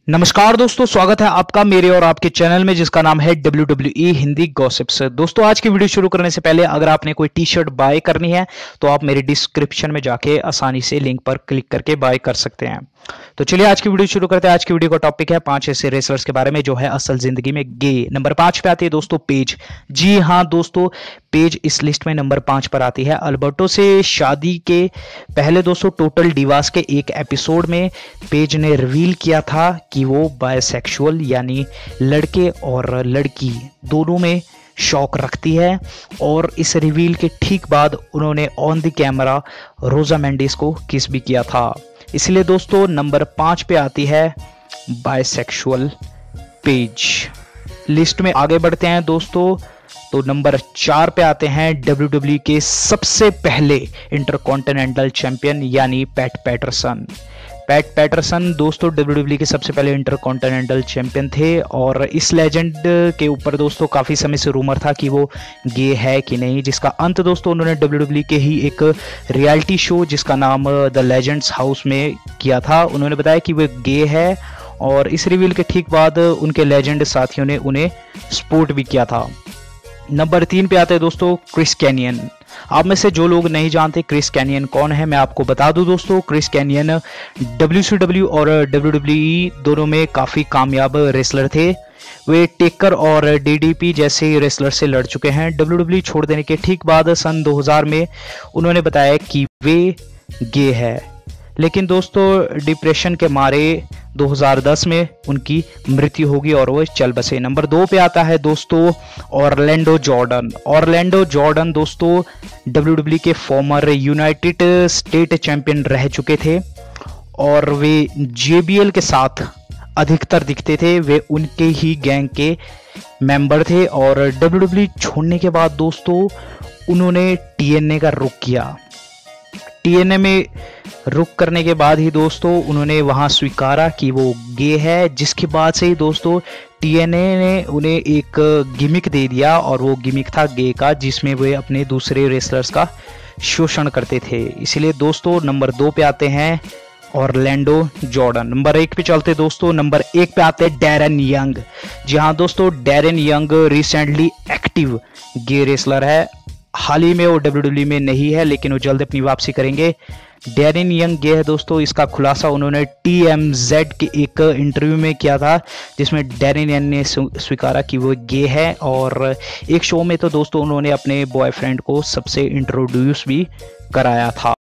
नमस्कार दोस्तों, स्वागत है आपका मेरे और आपके चैनल में जिसका नाम है WWE हिंदी गॉसिप्स। दोस्तों, आज की वीडियो शुरू करने से पहले अगर आपने कोई टी शर्ट बाय करनी है तो आप मेरे डिस्क्रिप्शन में जाके आसानी से लिंक पर क्लिक करके बाय कर सकते हैं। तो चलिए आज की वीडियो शुरू करते हैं। आज की वीडियो का टॉपिक है 5 ऐसे रेसलर्स के बारे में जो है असल जिंदगी में गे। नंबर 5 पे आती है दोस्तों पेज। जी हाँ दोस्तों, पेज इस लिस्ट में नंबर 5 पर आती है। अल्बर्टो से शादी के पहले दोस्तों टोटल डिवास के एक एपिसोड में पेज ने रिवील किया था कि वो बायसेक्सुअल यानी लड़के और लड़की दोनों में शौक रखती है, और इस रिवील के ठीक बाद उन्होंने ऑन द कैमरा रोजा मेंडिस को किस भी किया था। इसलिए दोस्तों नंबर 5 पे आती है बायसेक्सुअल पेज। लिस्ट में आगे बढ़ते हैं दोस्तों, तो नंबर 4 पे आते हैं WWE के सबसे पहले इंटरकॉन्टिनेंटल चैंपियन यानी पैट पैटरसन। पैट पैटरसन दोस्तों WWE के सबसे पहले इंटरकॉन्टिनेंटल चैंपियन थे, और इस लेजेंड के ऊपर दोस्तों काफ़ी समय से रूमर था कि वो गे है कि नहीं, जिसका अंत दोस्तों उन्होंने WWE के ही एक रियलिटी शो जिसका नाम द लेजेंड्स हाउस में किया था। उन्होंने बताया कि वो गे है, और इस रिवील के ठीक बाद उनके लेजेंड साथियों ने उन्हें सपोर्ट भी किया था। नंबर 3 पे आते हैं दोस्तों क्रिस कैनियन। आप में से जो लोग नहीं जानते क्रिस कैनियन कौन है, मैं आपको बता दूं दोस्तों, क्रिस कैनियन WCW और WWE दोनों में काफ़ी कामयाब रेसलर थे। वे टेकर और DDP जैसे रेसलर से लड़ चुके हैं। WWE छोड़ देने के ठीक बाद सन 2000 में उन्होंने बताया कि वे गे है, लेकिन दोस्तों डिप्रेशन के मारे 2010 में उनकी मृत्यु होगी और वो चल बसे। नंबर 2 पे आता है दोस्तों ऑरलैंडो जॉर्डन। ऑरलैंडो जॉर्डन दोस्तों WWE के फॉर्मर यूनाइटेड स्टेट चैंपियन रह चुके थे, और वे JBL के साथ अधिकतर दिखते थे। वे उनके ही गैंग के मेंबर थे, और WWE छोड़ने के बाद दोस्तों उन्होंने TNA का रुख किया। TNA में रुक करने के बाद ही दोस्तों उन्होंने वहां स्वीकारा कि वो गे है, जिसके बाद से ही दोस्तों TNA ने उन्हें एक गिमिक दे दिया, और वो गिमिक था गे का, जिसमें वे अपने दूसरे रेसलर्स का शोषण करते थे। इसलिए दोस्तों नंबर 2 पे आते हैं ऑरलैंडो जॉर्डन। नंबर 1 पे चलते दोस्तों, नंबर 1 पे आते हैं डैरेन यंग। जी हाँ दोस्तों, Darren Young recently active gay wrestler है। हाल ही में वो WWE में नहीं है, लेकिन वो जल्द अपनी वापसी करेंगे। डैरेन यंग गे है दोस्तों, इसका खुलासा उन्होंने TMZ के एक इंटरव्यू में किया था, जिसमें डैरेन यंग ने स्वीकारा कि वो गे है, और एक शो में तो दोस्तों उन्होंने अपने बॉयफ्रेंड को सबसे इंट्रोड्यूस भी कराया था।